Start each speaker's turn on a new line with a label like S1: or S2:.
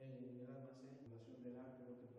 S1: en el almacén, la relación del arte, lo que